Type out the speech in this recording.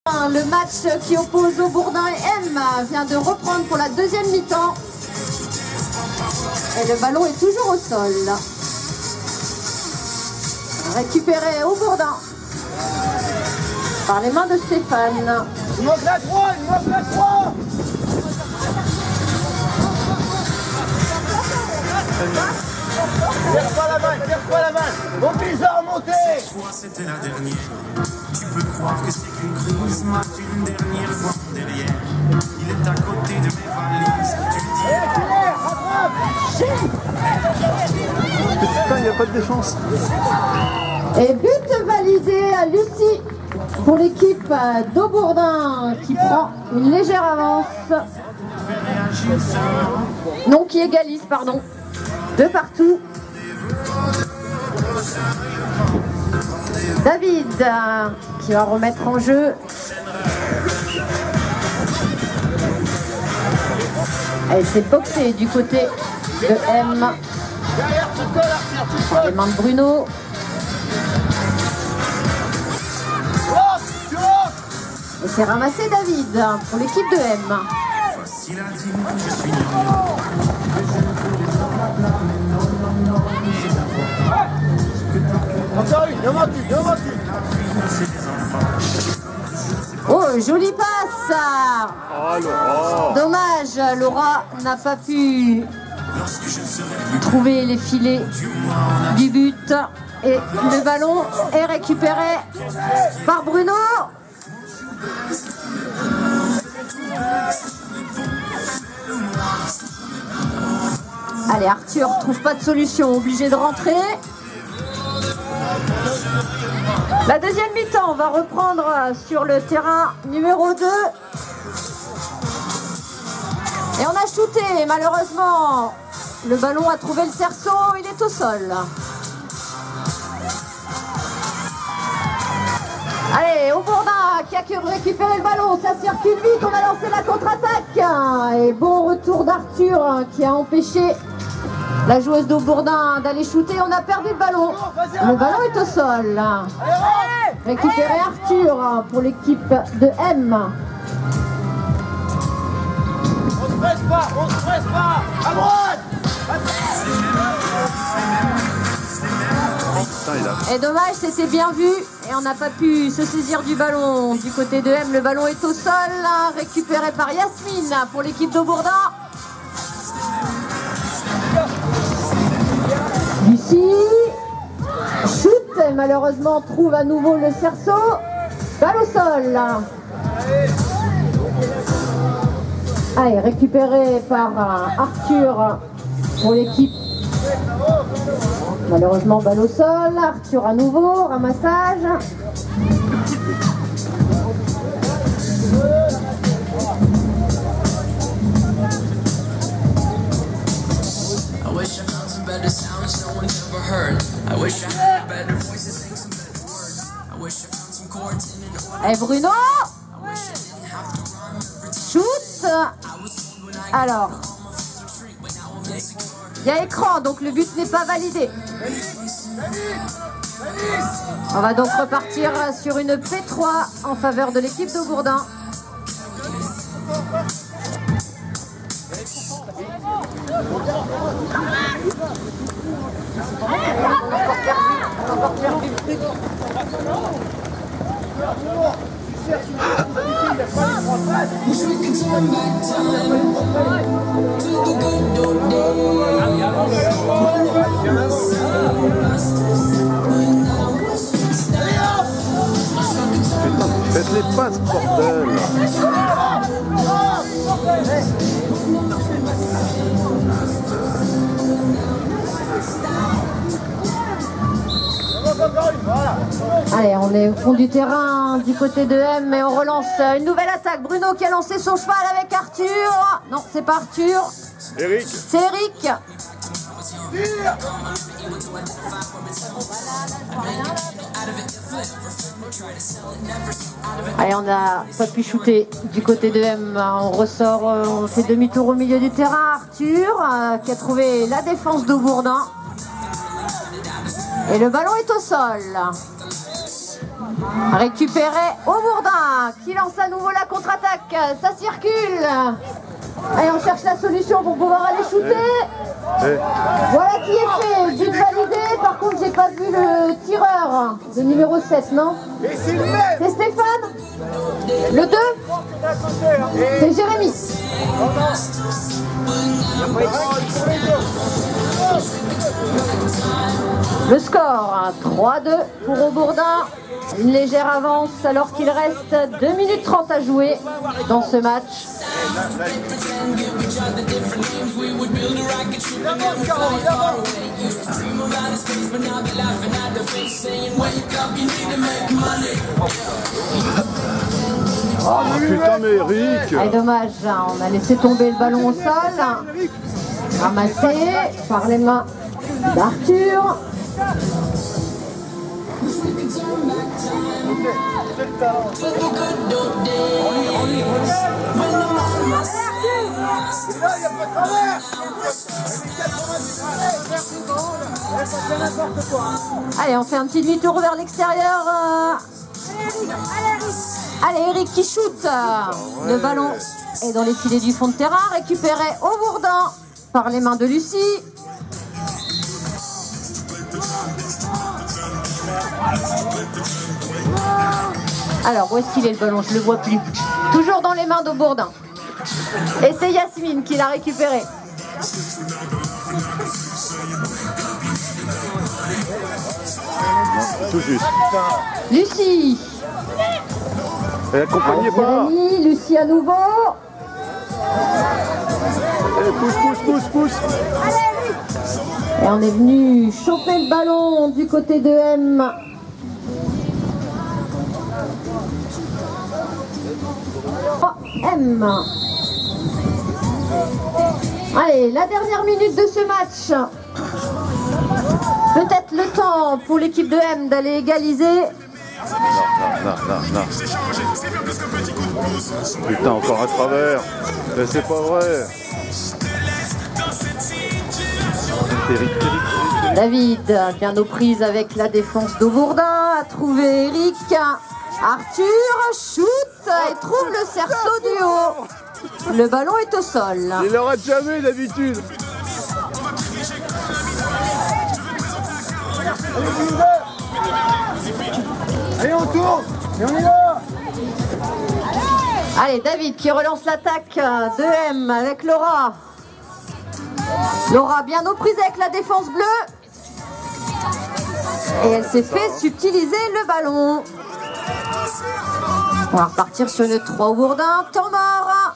Le match qui oppose Aubourdin et M vient de reprendre pour la deuxième mi-temps. Et le ballon est toujours au sol. Récupéré Aubourdin par les mains de Stéphane. Il manque la 3, il manque la 3. Tire pas la main, mon pisa remonté. C'était la dernière. Tu peux croire que c'est qu'une crise, mate une dernière fois derrière. Il est à côté de mes valises. Tu dis. Putain, il n'y a pas de défense. Et but validé à Lucie pour l'équipe d'Aubourdin qui prend une légère avance. Non, qui égalise, pardon. De partout. David qui va remettre en jeu. Elle s'est boxée du côté de M. Par les mains de Bruno. Et c'est ramassé David pour l'équipe de M. Encore une, il en manque une. Oh, jolie passe. Dommage, Laura n'a pas pu trouver les filets du but. Et le ballon est récupéré par Bruno. Allez, Arthur trouve pas de solution, obligé de rentrer. La deuxième mi-temps va reprendre sur le terrain numéro 2. Et on a shooté, malheureusement. Le ballon a trouvé le cerceau, il est au sol. Allez, Aubourdin qui a récupéré le ballon, ça circule vite, on a lancé la contre-attaque. Et bon retour d'Arthur qui a empêché la joueuse d'Aubourdin d'aller shooter. On a perdu le ballon. Le ballon est au sol. Récupéré Arthur pour l'équipe de M. On se presse pas, à droite. Et dommage, c'était bien vu et on n'a pas pu se saisir du ballon du côté de M. Le ballon est au sol, récupéré par Yasmine pour l'équipe d'Aubourdin. Lucie shoot et malheureusement trouve à nouveau le cerceau. Balle au sol. Allez, récupéré par Arthur pour l'équipe. Malheureusement, balle au sol. Arthur à nouveau, ramassage. Et Bruno shoot. Alors, il y a écran, donc le but n'est pas validé. On va donc repartir sur une P3 en faveur de l'équipe d'Aubourdin. Faites les passes, bordel. Allez, on est au fond du terrain du côté de M, mais on relance une nouvelle attaque. Bruno qui a lancé son cheval avec Arthur. Non, c'est pas Arthur. Eric. C'est Eric. Allez, on n'a pas pu shooter du côté de M. On ressort, on fait demi-tour au milieu du terrain. Arthur qui a trouvé la défense d'Aubourdin. Et le ballon est au sol. Récupéré au Bourdin qui lance à nouveau la contre-attaque. Ça circule. Allez, on cherche la solution pour pouvoir aller shooter. Voilà qui est fait. But validé. Par contre, j'ai pas vu le tireur de numéro 7, non? C'est Stéphane? Le 2? C'est Jérémy. Le score 3-2 pour Aubourdin. Une légère avance alors qu'il reste 2 minutes 30 à jouer dans ce match. Ah putain mais Eric! Ah, dommage, on a laissé tomber le ballon au sol. Ramassé par les mains d'Arthur. Allez, on fait un petit demi-tour vers l'extérieur. Allez, Eric qui shoot. Le ballon est dans les filets du fond de terrain, récupéré au Bourdin par les mains de Lucie. Alors, où est-ce qu'il est le ballon? Je le vois plus. Toujours dans les mains de Bourdin. Et c'est Yasmine qui l'a récupéré. Tout juste. Lucie. Elle accompagnait pas. Jérémy, Lucie à nouveau. Pousse. Et on est venu choper le ballon du côté de M. M. Allez, la dernière minute de ce match. Peut-être le temps pour l'équipe de M d'aller égaliser. Non. Putain, encore à travers. Mais c'est pas vrai. Eric. David, bien aux prises avec la défense d'Aubourdin, a trouvé Eric. Arthur shoot et trouve le cerceau du haut. Le ballon est au sol. Il le rate jamais d'habitude. Allez, on tourne. Et on y va. Allez, David qui relance l'attaque de M avec Laura. Laura bien aux prises avec la défense bleue. Et elle s'est fait subtiliser le ballon. On va repartir sur le 3 au Bourdin. Temps mort.